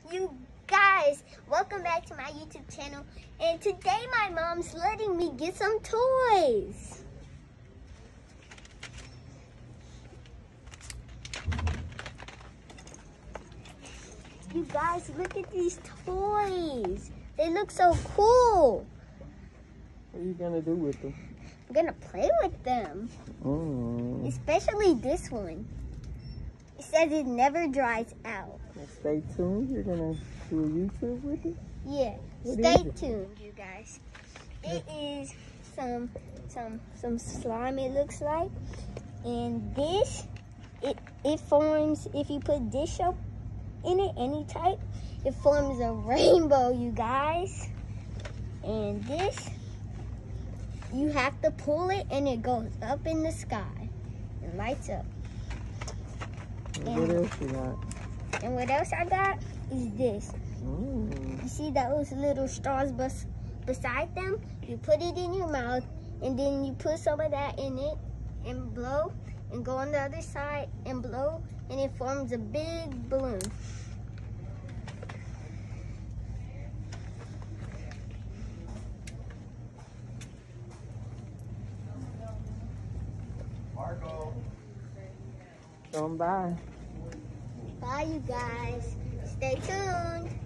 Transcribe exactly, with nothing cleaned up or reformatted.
You guys, welcome back to my YouTube channel. And today my mom's letting me get some toys. You guys, look at these toys. They look so cool. What are you gonna do with them? I'm gonna play with them. Mm. Especially this one. It says it never dries out. Well, stay tuned. You're gonna do a YouTube with it? Yeah. What Stay tuned, you guys. It is some some some slime, it looks like. And this, it it forms, if you put dish soap in it, any type, it forms a rainbow, you guys. And this, you have to pull it and it goes up in the sky and lights up. And And, what else you got? and what else I got is this. Mm. You see those little straws bes beside them? You put it in your mouth and then you put some of that in it and blow and go on the other side and blow and it forms a big balloon. Marco. Come by. Bye, you guys. Stay tuned.